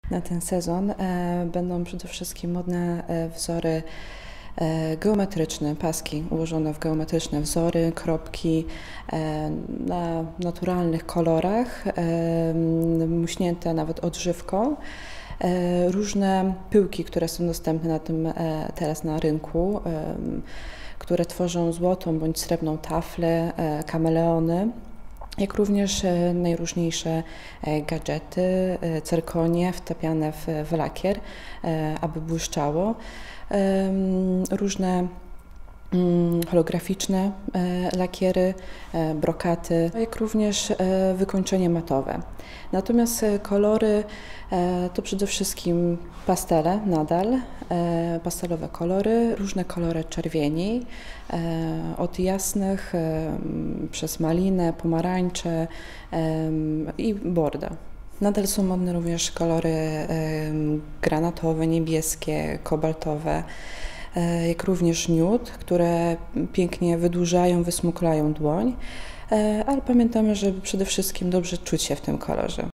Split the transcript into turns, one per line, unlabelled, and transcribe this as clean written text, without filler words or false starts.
Na ten sezon będą przede wszystkim modne wzory geometryczne, paski ułożone w geometryczne wzory, kropki na naturalnych kolorach, muśnięte nawet odżywką. Różne pyłki, które są dostępne teraz na rynku, które tworzą złotą bądź srebrną taflę, kameleony, jak również najróżniejsze gadżety, cyrkonie wtapiane w lakier, aby błyszczało, różne holograficzne lakiery, brokaty, jak również wykończenie matowe. Natomiast kolory to przede wszystkim pastele nadal, pastelowe kolory, różne kolory czerwieni, od jasnych przez malinę, pomarańcze i bordo. Nadal są modne również kolory granatowe, niebieskie, kobaltowe, jak również nude, które pięknie wydłużają, wysmuklają dłoń, ale pamiętamy, żeby przede wszystkim dobrze czuć się w tym kolorze.